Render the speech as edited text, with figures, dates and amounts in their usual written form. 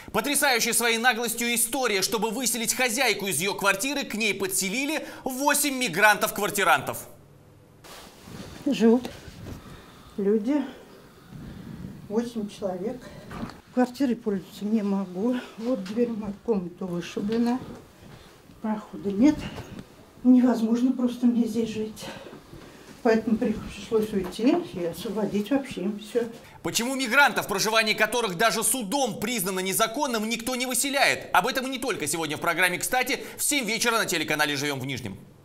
Потрясающая своей наглостью история. Чтобы выселить хозяйку из ее квартиры, к ней подселили 8 мигрантов-квартирантов. Живут люди, 8 человек. Квартирой пользоваться не могу. Вот дверь в мою комнату вышиблена. Прохода нет. Невозможно просто мне здесь жить. Поэтому пришлось уйти и освободить вообще им все. Почему мигрантов, проживание которых даже судом признано незаконным, никто не выселяет? Об этом и не только сегодня в программе «Кстати» в 7 вечера на телеканале «Живем в Нижнем».